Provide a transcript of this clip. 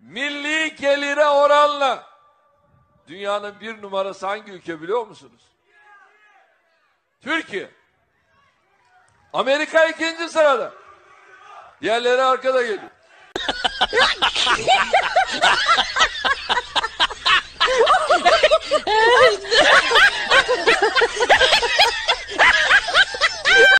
milli gelire oranla dünyanın bir numarası hangi ülke biliyor musunuz? Türkiye. Amerika ikinci sırada. Diğerleri arkada geliyor.